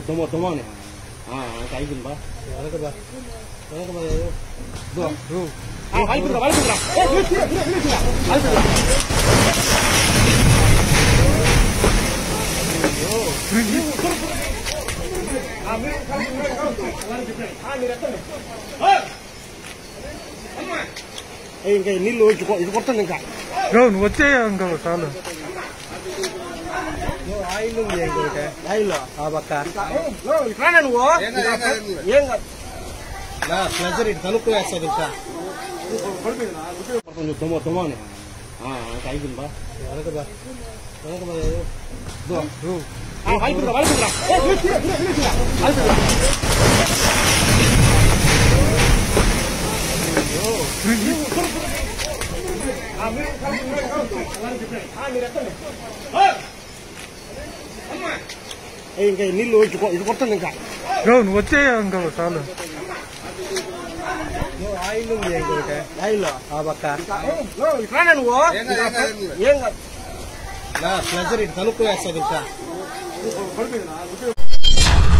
Tomone. Kayak gini, Pak. Mana ke, Pak? Mana ke, Pak? Dua. Balik putra. Ini. Balik putra. Ini lo cukup itu korban enggak? Kau nuwatnya enggak salah. Yo, ayo lu yang gue kayak, ayo lo, abakar. Lo, mana lu? Yang nah, belajar itu kalau kau asal kita. Pertanyaan Tomone. Kayak gini, Pak. Mana ke, Pak? Mana ke, Pak? Dua. Balik putra. Ini. Balik putra. Ini lo cukup itu korban enggak? Kau nuwatnya enggak salah. Yo, ayo lu yang gue kayak, ayo lo, abakar. Lo, mana lu? Yang nah, belajar itu kalau kau asal kita.